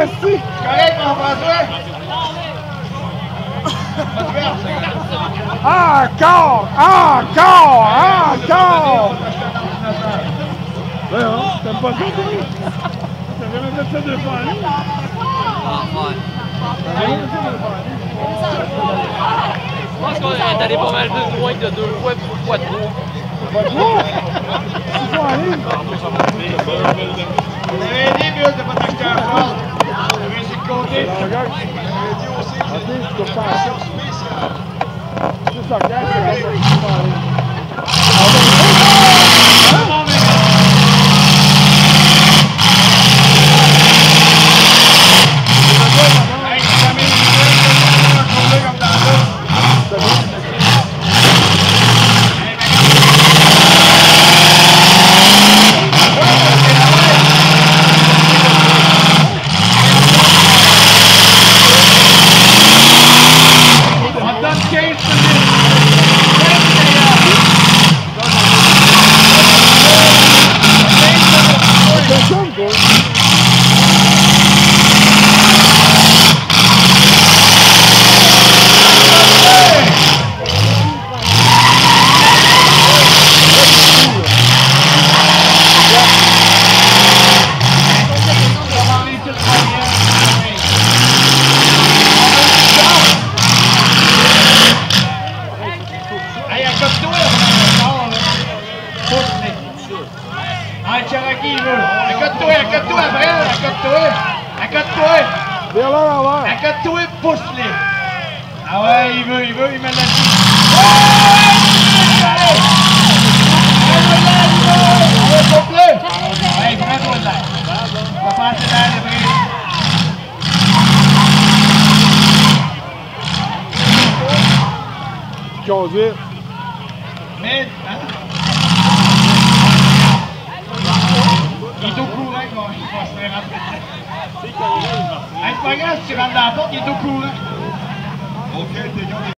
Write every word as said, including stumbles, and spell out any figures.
esti! Correct, Jean-François? Encore! Encore! Encore! Ouais, hein? T'aimes pas ça, toi? T'as jamais fait ça deux fois en ligne? Ah, ouais. T'as jamais fait ça deux fois en ligne? Je pense qu'on est allé pas mal plus loin que deux fois, trois fois trois. Pas trois? Six fois en ligne? Vous avez aidé, Bill, de pas t'acheter un fort. Vous avez essayé de compter. Ok, je trouve ça en spécial. C'est ça, regarde, c'est comme ça, six fois en ligne. Ah, Cherokee, il veut. Accote-toi, accote-toi après, accote-toi. Accote-toi. Viens là, l'envers. Accote-toi, pousse-les. Ah ouais, il veut, il veut, il met là-dessus. Allez, coupe-le. Allez, prends-toi de l'air. On va passer l'air de brise. Conduire. Mais, hein? Il est au courant qu'il va se faire rentrer. C'est pas grave si tu rentres dans la porte, il est au courant.